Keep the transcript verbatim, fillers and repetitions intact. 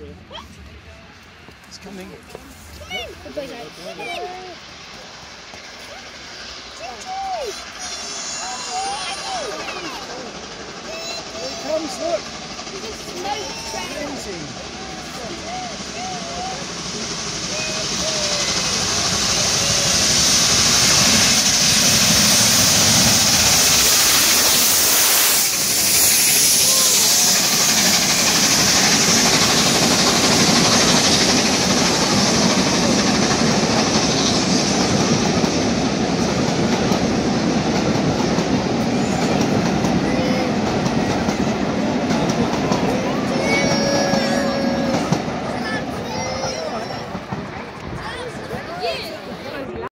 It's coming. Come in. Good boy, Jack. Come in. Here it comes, look. There's a smoke trail. Amazing.